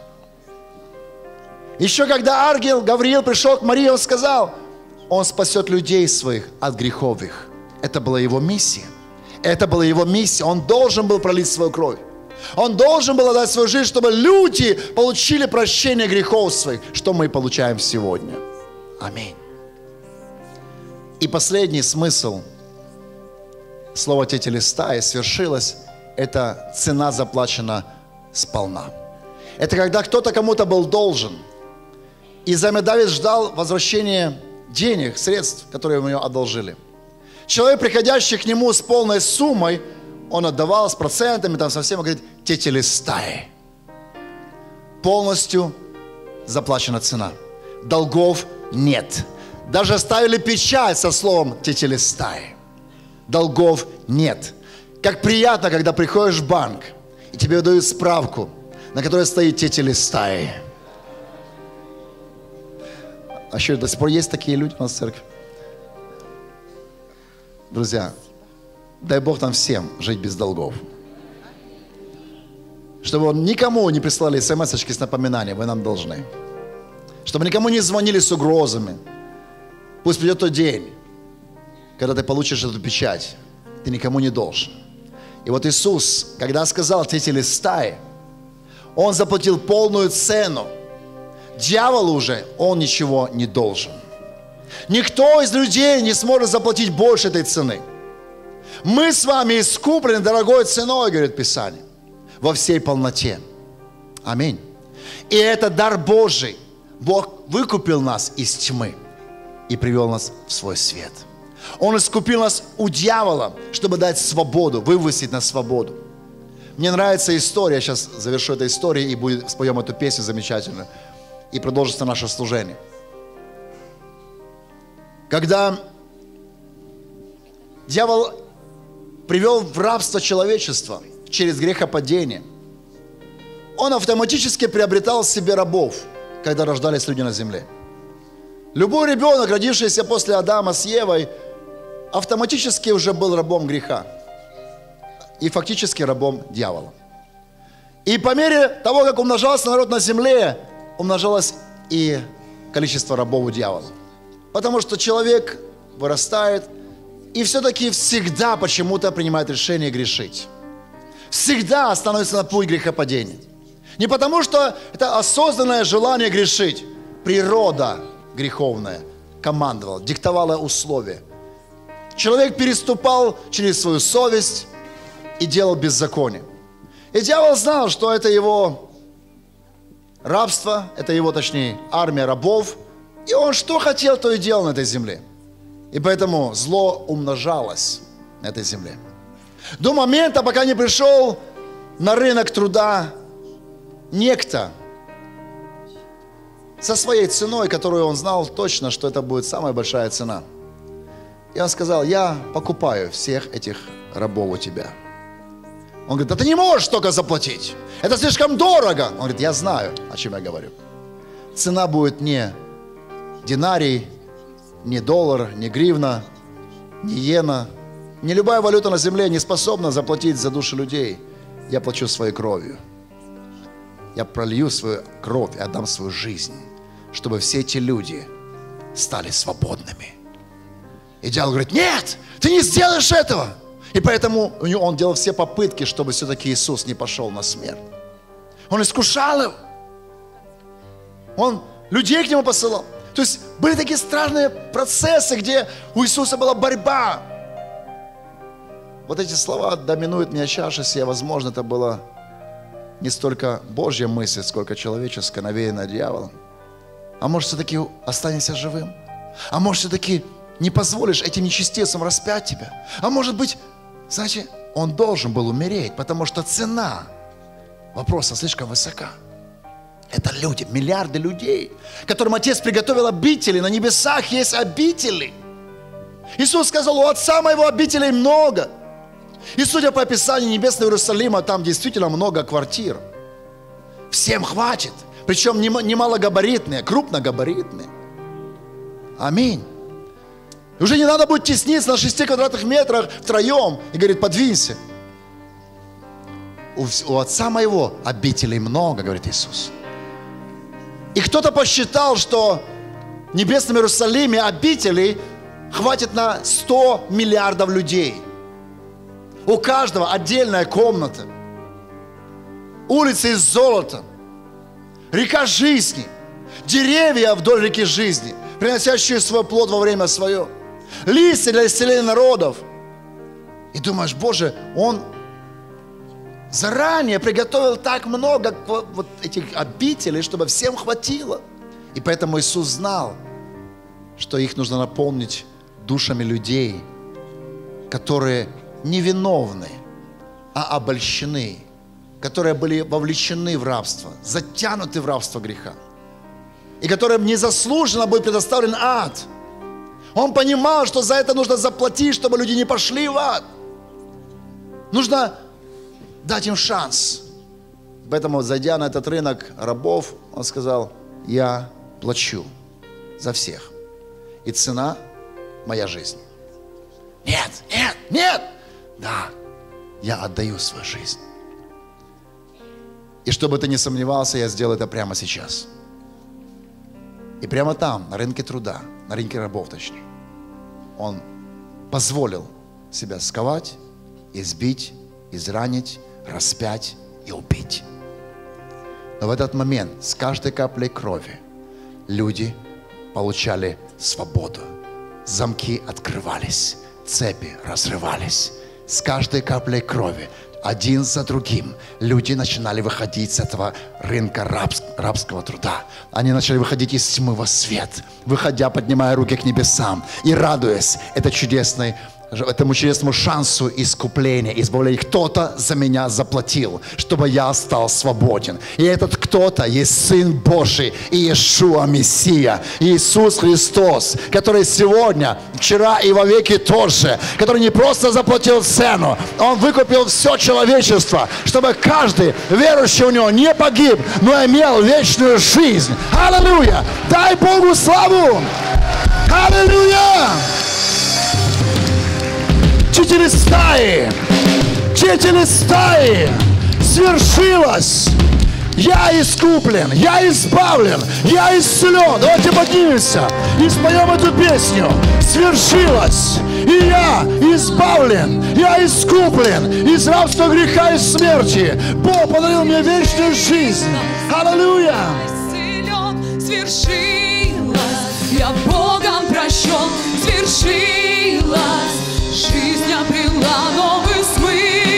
Еще когда ангел Гавриил пришел к Марии, он сказал: Он спасет людей своих от грехов их. Это была его миссия. Это была его миссия. Он должен был пролить свою кровь. Он должен был отдать свою жизнь, чтобы люди получили прощение грехов своих, что мы получаем сегодня. Аминь. И последний смысл слова тетелестай свершилось. Это цена заплачена сполна. Это когда кто-то кому-то был должен. И взамен Давид ждал возвращения денег, средств, которые ему одолжили. Человек, приходящий к нему с полной суммой, он отдавал с процентами, там совсем, он говорит: Тетелестай. Полностью заплачена цена. Долгов нет. Даже ставили печать со словом Тетелестай. Долгов нет. Как приятно, когда приходишь в банк, и тебе дают справку, на которой стоит Тетелестай. А еще до сих пор есть такие люди у нас в церкви? Друзья, дай Бог нам всем жить без долгов. Чтобы никому не прислали смс-очки с напоминанием, вы нам должны. Чтобы никому не звонили с угрозами. Пусть придет тот день, когда ты получишь эту печать, ты никому не должен. И вот Иисус, когда сказал Тетелестай, Он заплатил полную цену. Дьяволу уже Он ничего не должен. Никто из людей не сможет заплатить больше этой цены. Мы с вами искуплены дорогой ценой, говорит Писание, во всей полноте. Аминь. И это дар Божий. Бог выкупил нас из тьмы и привел нас в свой свет. Он искупил нас у дьявола, чтобы дать свободу, вывесить на свободу. Мне нравится история, я сейчас завершу эту историю и будет, споем эту песню замечательную, и продолжится наше служение. Когда дьявол привел в рабство человечество через грехопадение, он автоматически приобретал себе рабов, когда рождались люди на земле. Любой ребенок, родившийся после Адама с Евой, автоматически уже был рабом греха и фактически рабом дьявола. И по мере того, как умножался народ на земле, умножалось и количество рабов у дьявола. Потому что человек вырастает и все-таки всегда почему-то принимает решение грешить. Всегда становится на путь грехопадения. Не потому, что это осознанное желание грешить. Природа греховная командовала, диктовала условия. Человек переступал через свою совесть и делал беззаконие. И дьявол знал, что это его рабство, это его, точнее, армия рабов. И он что хотел, то и делал на этой земле. И поэтому зло умножалось на этой земле. До момента, пока не пришел на рынок труда некто со своей ценой, которую он знал точно, что это будет самая большая цена. И он сказал: я покупаю всех этих рабов у тебя. Он говорит: да ты не можешь столько заплатить. Это слишком дорого. Он говорит: я знаю, о чем я говорю. Цена будет не динарий, не доллар, не гривна, не иена. Не любая валюта на земле не способна заплатить за души людей. Я плачу своей кровью. Я пролью свою кровь и отдам свою жизнь, чтобы все эти люди стали свободными. И дьявол говорит: нет, ты не сделаешь этого. И поэтому он делал все попытки, чтобы все-таки Иисус не пошел на смерть. Он искушал его. Он людей к нему посылал. То есть были такие странные процессы, где у Иисуса была борьба. Вот эти слова: доминует меня чаша сия, возможно, это было не столько Божья мысль, сколько человеческая, навеянная дьяволом. А может, все-таки останешься живым? А может, все-таки не позволишь этим нечестивцам распять тебя? А может быть, знаете, он должен был умереть, потому что цена вопроса слишком высока. Это люди, миллиарды людей, которым Отец приготовил обители. На небесах есть обители. Иисус сказал: у Отца моего обителей много. И судя по описанию небесного Иерусалима, там действительно много квартир. Всем хватит. Причем не малогабаритные, крупногабаритные. Аминь. И уже не надо будет тесниться на шести квадратных метрах втроем. И говорит: подвинься. У, у Отца моего обителей много, говорит Иисус. И кто-то посчитал, что в небесном Иерусалиме обителей хватит на сто миллиардов людей. У каждого отдельная комната, улицы из золота, река жизни, деревья вдоль реки жизни, приносящие свой плод во время свое, листья для исцеления народов. И думаешь: Боже, Он заранее приготовил так много вот этих обителей, чтобы всем хватило. И поэтому Иисус знал, что их нужно наполнить душами людей, которые невиновны, а обольщены которые были вовлечены в рабство, затянуты в рабство греха, и которым незаслуженно будет предоставлен ад. Он понимал, что за это нужно заплатить, чтобы люди не пошли в ад. Нужно дать им шанс. Поэтому, зайдя на этот рынок рабов, он сказал: я плачу за всех. И цена – моя жизнь. Нет, нет, нет. Да, я отдаю свою жизнь. И чтобы ты не сомневался, я сделаю это прямо сейчас. И прямо там, на рынке труда, на рынке рабов точнее, он позволил себя сковать, избить, изранить, распять и убить. Но в этот момент с каждой каплей крови люди получали свободу. Замки открывались, цепи разрывались. С каждой каплей крови, один за другим, люди начинали выходить с этого рынка рабск, рабского труда. Они начали выходить из тьмы во свет, выходя, поднимая руки к небесам и радуясь этой чудесной этому чудесному шансу искупления, избавления. Кто-то за меня заплатил, чтобы я стал свободен. И этот кто-то есть Сын Божий, Иешуа Мессия, Иисус Христос, который сегодня, вчера и вовеки тот же, который не просто заплатил цену, Он выкупил все человечество, чтобы каждый верующий в Него не погиб, но имел вечную жизнь. Аллилуйя! Дай Богу славу! Аллилуйя! Четыре четыре стаи свершилось. Я искуплен, я избавлен, я исцелен. Давайте поднимемся и споем эту песню. Свершилось, и я избавлен, я искуплен из рабства греха и смерти. Бог подарил мне вечную жизнь. Аллилуйя! Свершилось, я Богом прощен. Свершилось, жизнь обрела новый смысл.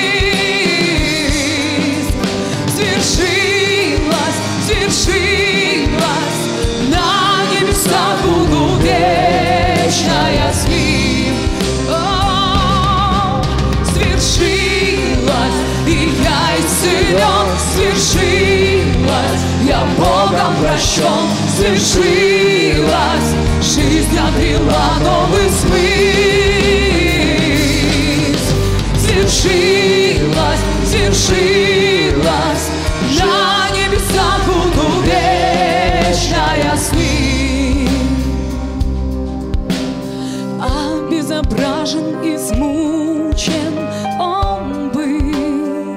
Свершилось, свершилось, на небесах буду вечно я с ним. О, свершилось, и я исцелен. Свершилось, я Богом прощен. Свершилось, жизнь обрела новый смысл. Свершилось, свершилось, на небесах буду вечно я с ним. Обезображен, измучен он был,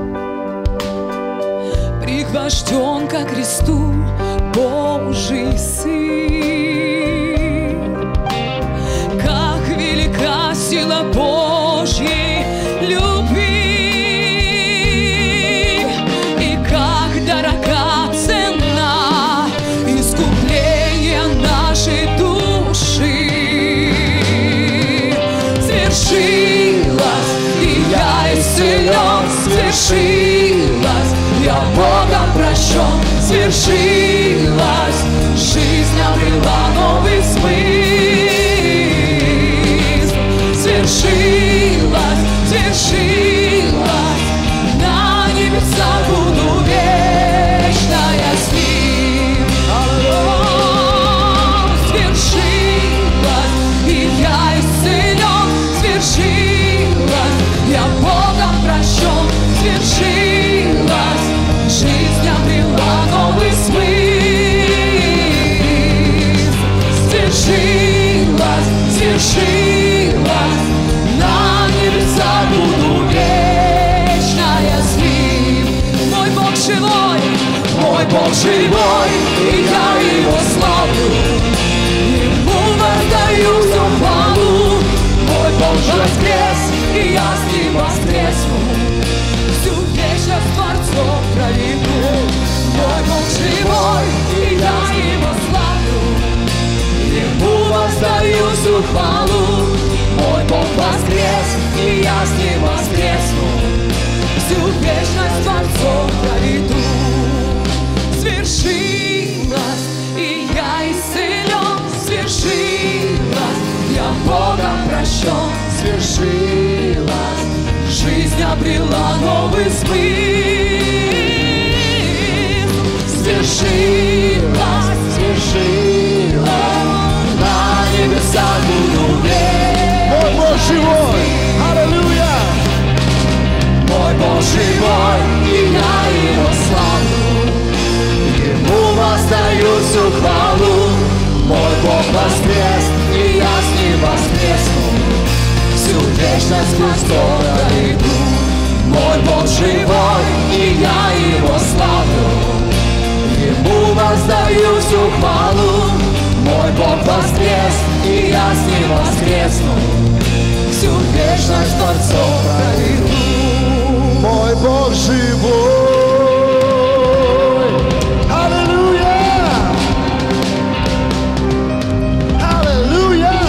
пригвожден ко кресту Божий Сын. Как велика сила Божьей любви, и как дорога цена искупления нашей души. Свершилось, и я исцелен. Свершилось, я Богом прощен. Свершилось, жизнь обрела новый смысл. Свершилось, свершилось, на небесах буду вечно я с ним. О, свершилось, и я исцелен. Свершилось, я Богом прощен. Свершилось, жизнь обрела новый смысл. Свершилось, свершилось, на небесах буду вечно я с ним. Мой Бог живой, мой Бог живой, и я Его славлю. Ему воздаю всю хвалу. Мой Бог воскрес, и я с Ним воскресну. Всю вечность Творцом проведу. Мой Бог живой, и я Его славлю. Ему воздаю всю хвалу. Мой Бог воскрес, и я с Ним воскресну. Всю вечность Творцом проведу. Свершилось, и я исцелен. Свершилось, я Богом прощен. Свершилось, жизнь обрела новый смысл. Свершилась, свершилась, на небесах буду весь. Мой Бог живой! Аллилуйя! Мой Бог живой, и я Его славлю. Ему воздаю всю хвалу. Мой Бог воскрес, и я с Ним воскресну. Всю вечность Христом пройду. Мой Бог живой, и я Его славлю. Ему воздаю всю хвалу. Мой Бог воскрес, и я с Ним воскресну. Всю вечность Творцом пройду. Мой Бог живой! Аллилуйя! Аллилуйя!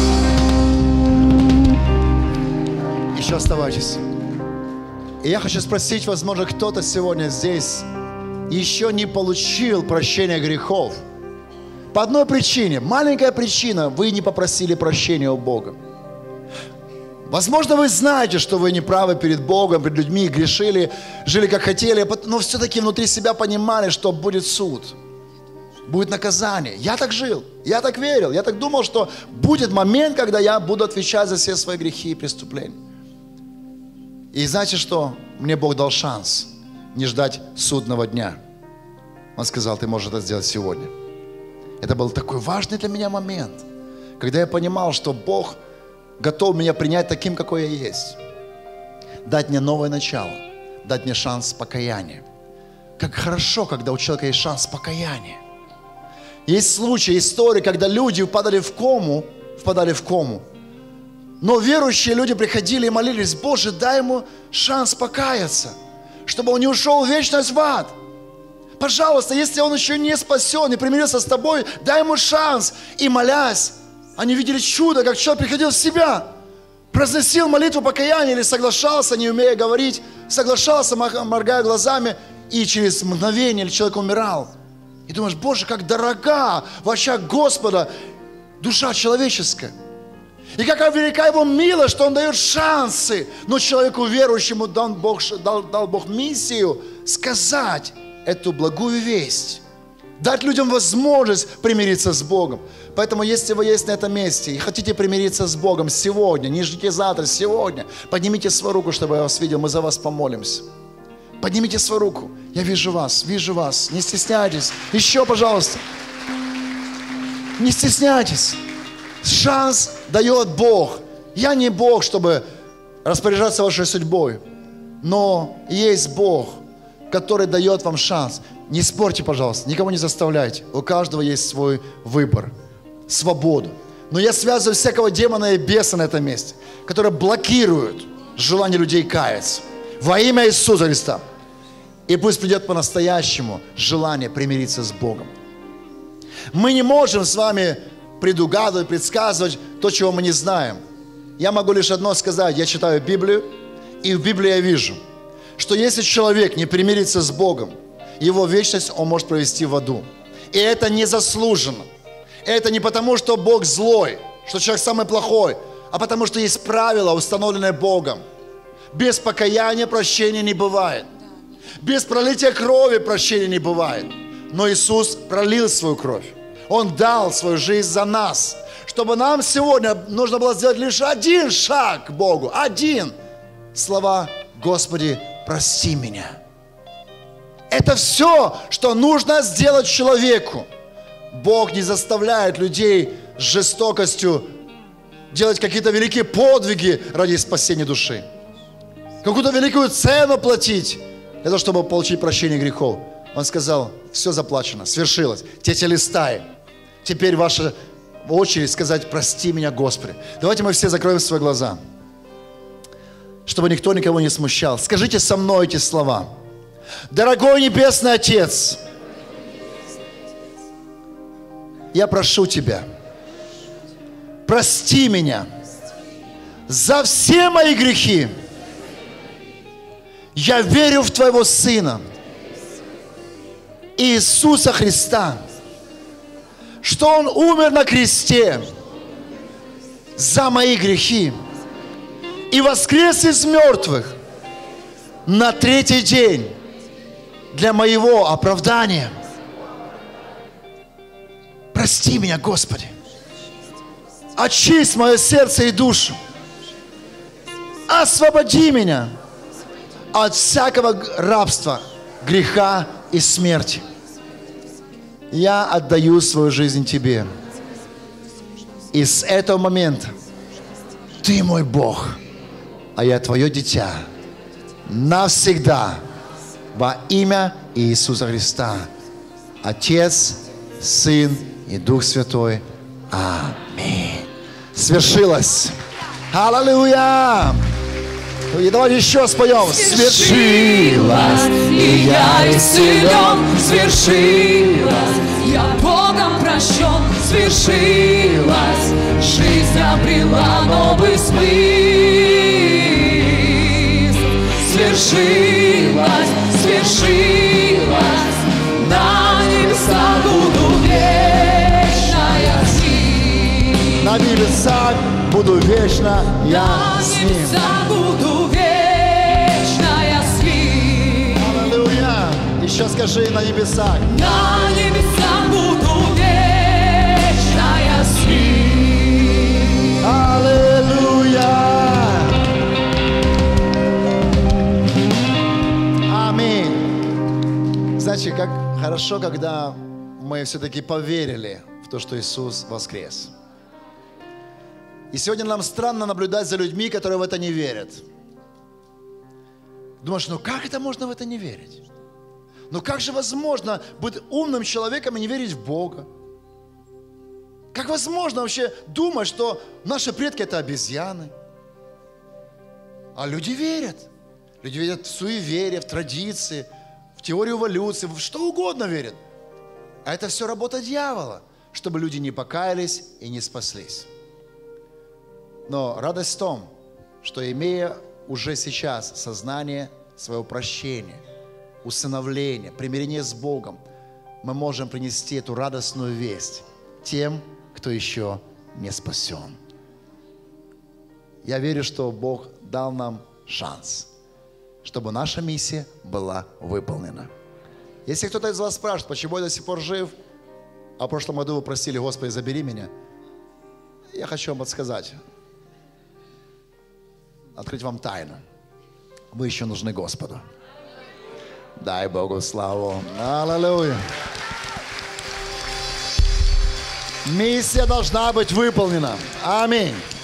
Еще оставайтесь. И я хочу спросить, возможно, кто-то сегодня здесь еще не получил прощения грехов. По одной причине, маленькая причина, вы не попросили прощения у Бога. Возможно, вы знаете, что вы неправы перед Богом, перед людьми, грешили, жили как хотели, но все-таки внутри себя понимали, что будет суд, будет наказание. Я так жил, я так верил, я так думал, что будет момент, когда я буду отвечать за все свои грехи и преступления. И знаете что? Мне Бог дал шанс не ждать судного дня. Он сказал, ты можешь это сделать сегодня. Это был такой важный для меня момент, когда я понимал, что Бог готов меня принять таким, какой я есть. Дать мне новое начало, дать мне шанс покаяния. Как хорошо, когда у человека есть шанс покаяния. Есть случаи, истории, когда люди впадали в кому, впадали в кому. Но верующие люди приходили и молились, Боже, дай ему шанс покаяться, чтобы он не ушел в вечность в ад. Пожалуйста, если он еще не спасен, не примирился с тобой, дай ему шанс. И молясь, они видели чудо, как человек приходил в себя, произносил молитву покаяния или соглашался, не умея говорить, соглашался, моргая глазами, и через мгновение человек умирал. И думаешь, Боже, как дорога в очах Господа душа человеческая. И какая велика Его милость, что Он дает шансы. Но человеку верующему дал Бог, дал, дал Бог миссию сказать эту благую весть. Дать людям возможность примириться с Богом. Поэтому, если вы есть на этом месте и хотите примириться с Богом сегодня, не ждите завтра, сегодня, поднимите свою руку, чтобы я вас видел, мы за вас помолимся. Поднимите свою руку. Я вижу вас, вижу вас. Не стесняйтесь. Еще, пожалуйста. Не стесняйтесь. Шанс дает Бог. Я не Бог, чтобы распоряжаться вашей судьбой. Но есть Бог, который дает вам шанс. Не спорьте, пожалуйста, никого не заставляйте. У каждого есть свой выбор, свободу. Но я связываю всякого демона и беса на этом месте, которые блокируют желание людей каяться. Во имя Иисуса Христа. И пусть придет по-настоящему желание примириться с Богом. Мы не можем с вами предугадывать, предсказывать то, чего мы не знаем. Я могу лишь одно сказать. Я читаю Библию, и в Библии я вижу, что если человек не примирится с Богом, его вечность он может провести в аду. И это незаслуженно. Это не потому, что Бог злой, что человек самый плохой, а потому что есть правила, установленные Богом. Без покаяния прощения не бывает. Без пролития крови прощения не бывает. Но Иисус пролил свою кровь. Он дал свою жизнь за нас. Чтобы нам сегодня нужно было сделать лишь один шаг к Богу. Один. Слова «Господи, прости меня». Это все, что нужно сделать человеку. Бог не заставляет людей с жестокостью делать какие-то великие подвиги ради спасения души. Какую-то великую цену платить для того, чтобы получить прощение грехов. Он сказал, все заплачено, свершилось. Тетелестай. Теперь ваша очередь сказать, прости меня, Господи. Давайте мы все закроем свои глаза, чтобы никто никого не смущал. Скажите со мной эти слова. Дорогой Небесный Отец, я прошу Тебя, прости меня за все мои грехи. Я верю в Твоего Сына, Иисуса Христа, что Он умер на кресте за мои грехи и воскрес из мертвых на третий день для моего оправдания. Прости меня, Господи. Очисть мое сердце и душу. Освободи меня от всякого рабства, греха и смерти. Я отдаю свою жизнь Тебе. И с этого момента Ты мой Бог, а я Твое дитя. Навсегда. Во имя Иисуса Христа. Отец, Сын и Дух Святой. Аминь. Свершилось. Аллилуйя. И давайте еще споем. Свершилось, и я исцелен. Свершилось, я Богом прощен. Свершилось, жизнь обрела новый смысл. Свершилось, свершилось, на небесах буду вечно я с ним. На небесах буду вечно я с ним. На небесах буду вечно я с ним. Аллилуйя. Еще скажи: на небесах. На небесах буду вечно я с ним. Аллилуйя. Аминь. Знаете, как хорошо, когда мы все-таки поверили в то, что Иисус воскрес. И сегодня нам странно наблюдать за людьми, которые в это не верят. Думаешь, ну как это можно в это не верить? Ну как же возможно быть умным человеком и не верить в Бога? Как возможно вообще думать, что наши предки это обезьяны? А люди верят. Люди верят в суеверие, в традиции, в теорию эволюции, в что угодно верят. А это все работа дьявола, чтобы люди не покаялись и не спаслись. Но радость в том, что имея уже сейчас сознание своего прощения, усыновления, примирения с Богом, мы можем принести эту радостную весть тем, кто еще не спасен. Я верю, что Бог дал нам шанс, чтобы наша миссия была выполнена. Если кто-то из вас спрашивает, почему я до сих пор жив, а в прошлом году вы просили: Господи, забери меня, я хочу вам подсказать, открыть вам тайну. Вы еще нужны Господу. Дай Богу славу. Аллилуйя. Миссия должна быть выполнена. Аминь.